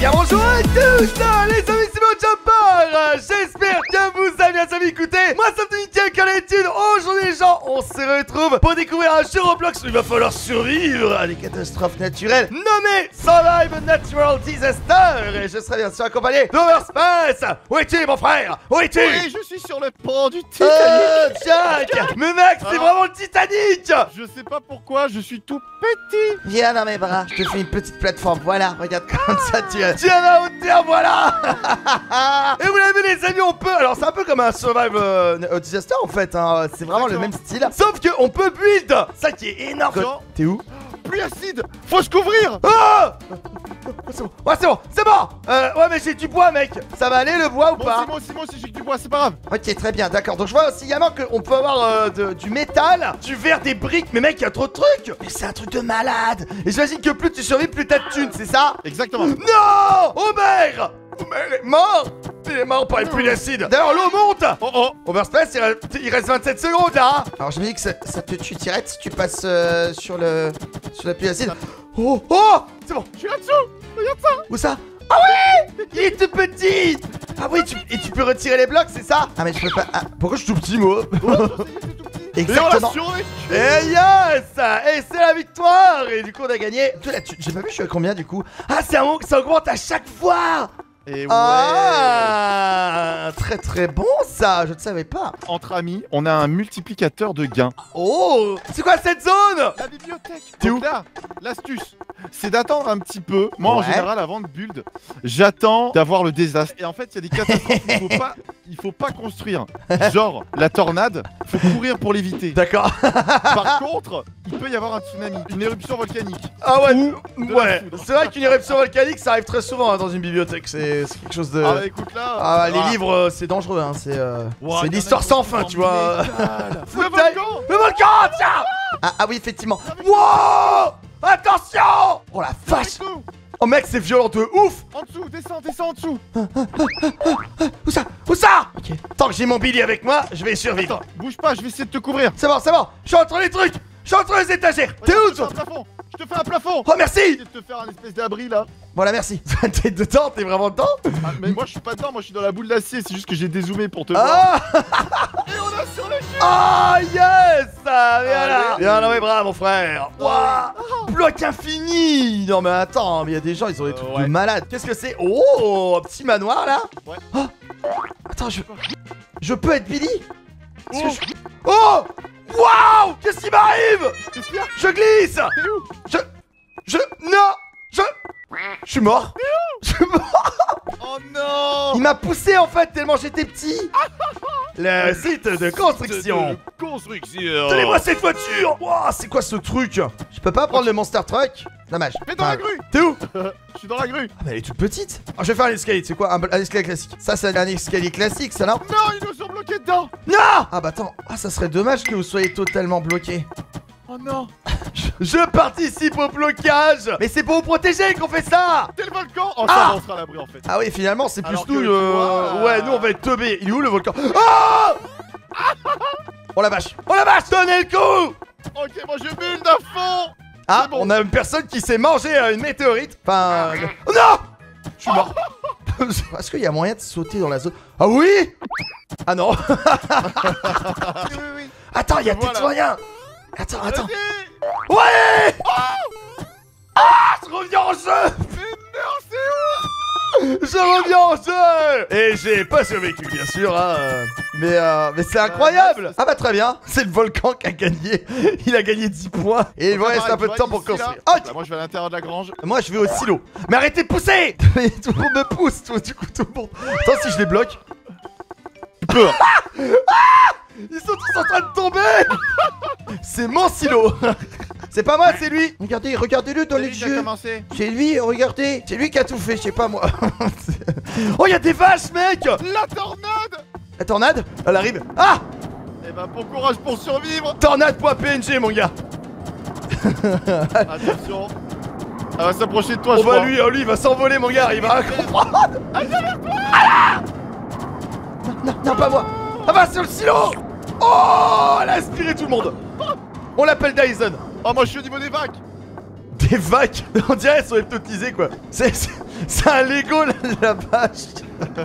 bien bonjour à tous, les amis, c'est mon Chopper. J'espère que vous allez bien, amis. Écoutez, moi c'est Nickel Calétude. Aujourd'hui les gens, on se retrouve pour découvrir un jeu Roblox où il va falloir survivre à des catastrophes naturelles nommé Survive a Natural Disaster. Et je serai bien sûr accompagné d'Overspace. Où es-tu mon frère? Où es-tu? Oui, je suis sur le pont du Titanic. Jack. Mais mec, c'est vraiment le Titanic. Je sais pas pourquoi, je suis tout petit. Viens dans mes bras, je te fais une petite plateforme, voilà, regarde comme ça tu à ma hauteur, voilà. Et vous l'avez vu les amis, on peut, alors c'est un peu comme un Survive Disaster en fait, hein. C'est vraiment le même style. Sauf qu'on peut build, ça qui est énorme. T'es où? Pluie acide, faut se couvrir. Ah, c'est bon, ouais c'est bon, c'est bon. Ouais mais j'ai du bois mec, ça va aller le bois ou pas? Moi aussi j'ai du bois, c'est pas grave. Ok très bien, d'accord, donc je vois aussi également qu'on peut avoir du métal, du verre, des briques. Mais mec, il y a trop de trucs. Mais c'est un truc de malade. Et j'imagine que plus tu survis, plus t'as de thunes, c'est ça? Exactement. Non, Homer est mort. Il est mort par une pluie d'acide. D'ailleurs l'eau monte. Oh. Overspace, il reste 27 secondes là. Alors je me dis que ça te tue direct si tu passes sur la pluie d'acide. Oh c'est bon. Je suis là-dessous, regarde ça. Où ça? Ah oui, il est tout petit. Ah oui, et tu peux retirer les blocs, c'est ça? Ah mais je peux pas. Ah, pourquoi je suis tout petit moi? Exactement. Et yes. Et c'est la victoire. Et du coup on a gagné. J'ai pas vu je suis à combien du coup? Ah c'est un mot que ça augmente à chaque fois. Et ouais. Ah, très très bon ça, je ne savais pas. Entre amis, on a un multiplicateur de gains. Oh, c'est quoi cette zone? La bibliothèque. T'es où? Là, l'astuce, c'est d'attendre un petit peu. Moi en général avant de build, j'attends d'avoir le désastre. Et en fait il y a des catastrophes il faut pas construire. Genre la tornade, faut courir pour l'éviter. D'accord. Par contre, il peut y avoir un tsunami, une éruption volcanique. Ah ouais, ouais. C'est vrai qu'une éruption volcanique ça arrive très souvent hein, dans une bibliothèque. C'est quelque chose de... Ah bah écoute là. Ah les livres c'est dangereux hein. C'est une histoire sans fin tu vois. Le volcan. Le volcan, tiens. Ah oui effectivement. Wow. Attention. Oh la vache. Oh mec c'est violent de ouf. En dessous, descends en dessous. Où ça? Où ça? Ok. Tant que j'ai mon Billy avec moi, je vais survivre. Attends, bouge pas, je vais essayer de te couvrir. C'est bon, je suis entre les trucs. Je suis entre les étagères. T'es où toi? Je te fais un plafond. Oh merci. Je vais te faire un espèce d'abri là. Voilà merci. T'es dedans? T'es vraiment dedans? Ah, mais moi je suis pas dedans, moi je suis dans la boule d'acier. C'est juste que j'ai dézoomé pour te voir. Et on a sur le cul. Ah yes. Voilà. Viens dans mes bras mon frère. Waouh. Bloc infini. Non mais attends, mais il y a des gens ils ont des trucs de malades. Qu'est-ce que c'est? Oh, un petit manoir là. Ouais. Oh. Attends je peux être Billy? Oh. Waouh. Qu'est-ce qui m'arrive? Qu'est-ce qu'il y a? Je glisse. T'es où? Je suis mort. Je suis mort. Oh non. Il m'a poussé en fait tellement j'étais petit. Le site de construction. Donnez-moi cette voiture. Wow, c'est quoi ce truc? Je peux pas prendre le Monster Truck. Dommage. Mais dans la grue. T'es où? Je suis dans la grue. Ah mais elle est toute petite. Ah, je vais faire un escalier. C'est quoi un escalier classique? Ça c'est un escalier classique ça non? Non, ils nous ont bloqués dedans. Non. Ah bah attends. Ah ça serait dommage que vous soyez totalement bloqué. Oh non. Je participe au blocage. Mais c'est pour vous protéger qu'on fait ça. C'est le volcan. Oh ça on sera à l'abri en fait. Ah oui finalement c'est plus Alors nous que ouais nous on va être teubés. Il est où le volcan? Oh. Oh la vache. Oh la vache. Donnez le coup. Ok moi je build à fond. Ah bon. on a une personne qui s'est mangé une météorite. Enfin oh non. Je suis mort. Est-ce qu'il y a moyen de sauter dans la zone? Ah oui. Ah non. Oui. Attends il y a peut-être moyen. Attends. Vas-y. Ouais. Ah je reviens en jeu. Mais non c'est où? Je reviens en jeu. Et j'ai pas survécu bien sûr hein. Mais c'est incroyable. Ah bah très bien. C'est le volcan qui a gagné. Il a gagné 10 points. Et il me reste un peu de temps pour construire. Là, moi je vais à l'intérieur de la grange. Moi je vais au silo. Mais arrêtez de pousser. Tout le monde me pousse. Du coup tout le monde. Attends si je les bloque. Il peut. Ils sont tous en train de tomber. C'est mon silo. C'est pas moi, c'est lui. Regardez-le dans les yeux. C'est lui, regardez. C'est lui qui a tout fait, je sais pas moi. Oh, il y a des vaches, mec. La tornade. La tornade, elle arrive. Ah. Eh ben bon courage pour survivre. Tornade.png mon gars. Attention. Elle va s'approcher de toi, je crois. Lui, il va s'envoler mon gars, il va comprendre. Non, pas moi. Ah bah sur le silo. Oh, elle a aspiré tout le monde. On l'appelle Dyson. Oh moi je suis au niveau des vagues. des vagues. On dirait qu'elles sont hypnotisées quoi. C'est un Lego la vache.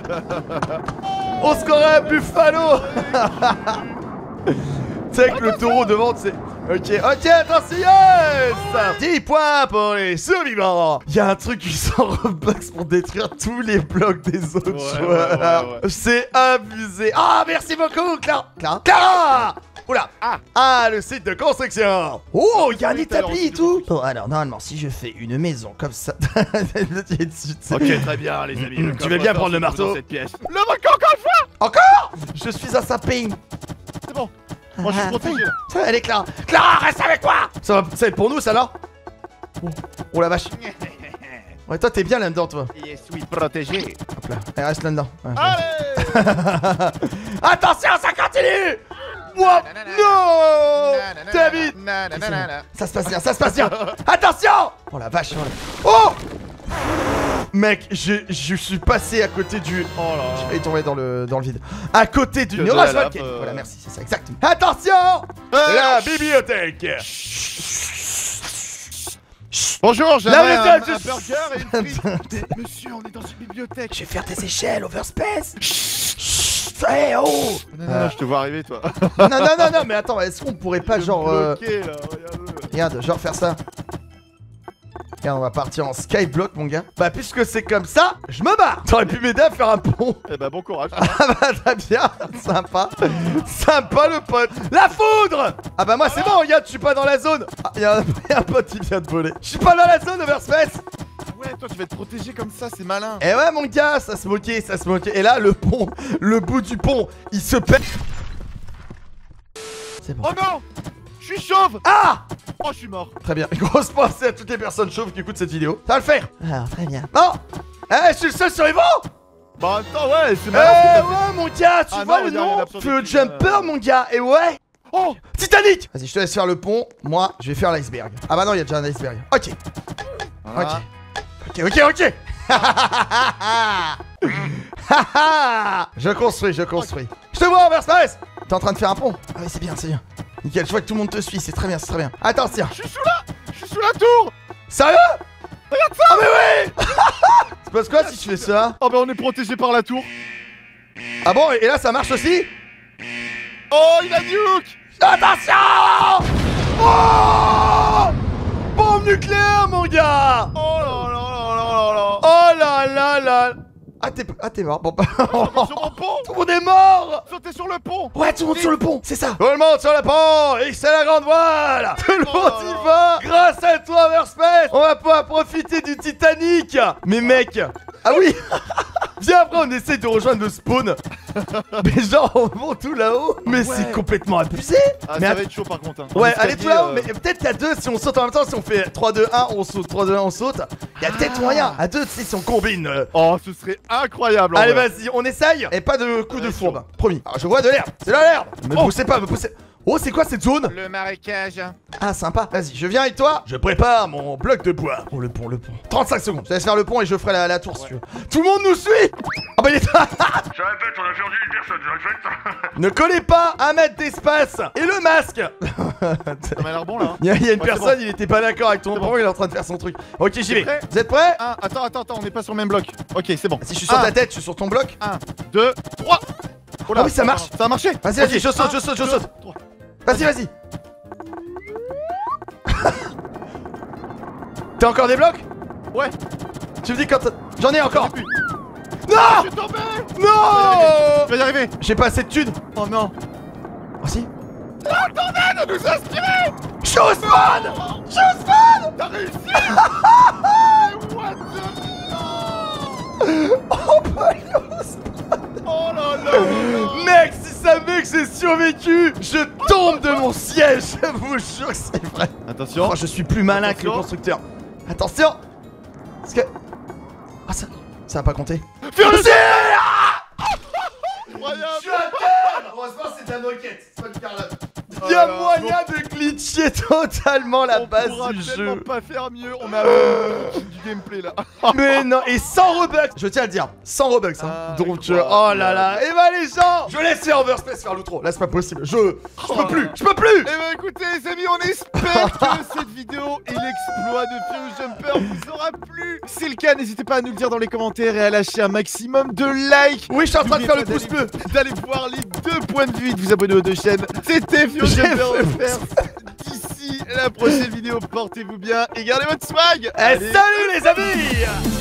On se croirait un buffalo. Tu sais que le taureau devant c'est... Ok, attention, yes 10 points pour les survivants. Il y a un truc qui sort Robux pour détruire tous les blocs des autres joueurs. C'est abusé. Ah, merci beaucoup, Clara. Oula. Ah, le site de construction. Oh, il y a un établi et tout. Bon, alors, normalement, si je fais une maison comme ça... Ok, très bien, les amis. Tu veux bien prendre le marteau? Le marteau, encore une fois. Encore? Je suis un sapin. C'est bon. Moi je suis protégé là. Elle est Clara. Clara, reste avec moi. Ça va être pour nous ça là? Oh la vache. Ouais, toi t'es bien là-dedans toi. Je suis protégé. Hop là, elle reste là-dedans. Allez. Attention, ça continue. Wow. Non. David. Ça se passe bien, ça se passe bien. Attention. Oh la vache. Oh. Mec, je suis passé à côté du... Oh là. Je vais tomber dans le vide. À côté d'une orage volcanique. Voilà, merci, c'est ça, exactement. Attention. La bibliothèque. Bonjour, j'ai un burger et une frite. Monsieur, on est dans une bibliothèque. Je vais faire des échelles, Overspace. Hey, oh. Non, je te vois arriver, toi. Non, mais attends, est-ce qu'on pourrait pas genre... bloqué, là, regarde, genre faire ça. Regarde, on va partir en skyblock, mon gars. Bah, puisque c'est comme ça, je me barre. T'aurais pu m'aider à faire un pont. Eh bah, bon courage. Ah bah, très bien. Sympa. Sympa, le pote. La foudre. Ah bah, moi, c'est bon, regarde, je suis pas dans la zone. Ah, y a un pote qui vient de voler. Je suis pas dans la zone, Overspace. Ouais, toi, tu vas être protégé comme ça, c'est malin. Eh ouais, mon gars, ça se moquait, ça se moquait. Et là, le pont, le bout du pont, il se pète. C'est bon. Oh non. Je suis chauve. Ah. Oh, je suis mort. Très bien. Grosse pensée à toutes les personnes chauves qui écoutent cette vidéo. Ça va le faire. Ah, très bien. Non. Eh, je suis le seul survivant. Bah, attends, ouais, c'est malin. Eh ouais, mon gars, tu vois le nom? Feu Jumper, mon gars. Et ouais. Oh, Titanic. Vas-y, je te laisse faire le pont. Moi, je vais faire l'iceberg. Ah bah non, il y a déjà un iceberg. Ok. voilà. Ok. Je construis. Je te vois, Overspace. T'es en train de faire un pont. Ah oui, c'est bien. Nickel, je vois que tout le monde te suit, c'est très bien. Attention. Je suis sous la tour. Sérieux? Regarde ça. Ah mais oui. C'est parce quoi si tu fais ça? Oh bah on est protégé par la tour. Ah bon, et là ça marche aussi? Oh, il a nuke. Attention. Oh, bombe nucléaire, mon gars. Oh là là là là là. Oh là là là. Ah t'es mort. Bon bah... Sur mon pont. Tout le monde est mort. Sautez sur le pont. Ouais, tout le monde sur le pont, c'est ça. Tout le monde sur le pont. Et c'est la grande voile. Tout le monde y va. Grâce à toi, Overspace, on va pouvoir profiter du Titanic. Mais mec. Ah oui. Viens, après on essaie de rejoindre le spawn. Mais genre on monte tout là-haut. Mais c'est complètement abusé. Ah, mais ça va être chaud par contre. Hein. Ouais, allez tout là-haut. Mais peut-être qu'à deux, si on saute en même temps, si on fait 3, 2, 1, on saute. 3, 2, 1, on saute. Il y a peut-être moyen. À deux, si on combine. Oh, ce serait incroyable. Allez, vas-y, on essaye. Et pas de coup de fourbe. Promis. Alors, je vois de l'herbe. C'est là l'herbe. Me poussez pas, me poussez. Oh, c'est quoi cette zone? Le marécage. Ah, sympa. Vas-y, je viens avec toi. Je prépare mon bloc de bois. Oh, le pont. 35 secondes. Je laisse faire le pont et je ferai la tour si tu veux. Tout le monde nous suit. Ah bah il est... Je répète, on a perdu une personne, je répète. Ne collez pas 1 mètre d'espace. Et le masque. Ça m'a l'air bon là. Il y a une personne, bon. Il était pas d'accord avec ton pont, il est en train de faire son truc. Ok, j'y vais. Vous êtes prêts? Attends, on est pas sur le même bloc. Ok, c'est bon. Si je suis sur ta tête, je suis sur ton bloc. 1, 2, 3. Oh là, oui, ça marche. Ça a marché. Vas-y, je saute. Vas-y. T'as encore des blocs? Ouais. Tu me dis quand j'en ai encore. Non. Je suis tombé. Non. Je vais y arriver. J'ai pas assez de thunes. Oh non. Oh si. Attendez de nous inspirer. Chouzman. T'as réussi. What the Oh bah oh là là. Mec, si ça veut que j'ai survécu, je tombe de mon siège. Je vous jure que c'est vrai. Attention. Oh, je suis plus malin que le constructeur. Attention. Parce que... Ah ça va pas compter. Incroyable. Heureusement c'est de la moquette, c'est pas du carrelage. Il y a moyen de glitcher totalement la base du jeu. On pourra tellement pas faire mieux. On a du gameplay là. Mais non, et 100 Robux, je tiens à le dire, 100 Robux hein. Ah, Donc quoi. oh là là. Et bah les gens, je laisse les Overspace faire l'outro. Là c'est pas possible, je peux plus, je peux plus. Eh ben écoutez les amis, on espère que cette vidéo et l'exploit de Furious Jumper vous aura plu. Si c'est le cas, n'hésitez pas à nous le dire dans les commentaires et à lâcher un maximum de likes. Oui, je suis en train de faire le pouce bleu. D'aller voir les 2 points de vue et de vous abonner aux 2 chaînes. C'était Furious Jumper Offert. D'ici la prochaine vidéo, portez-vous bien et gardez votre swag. Salut les amis.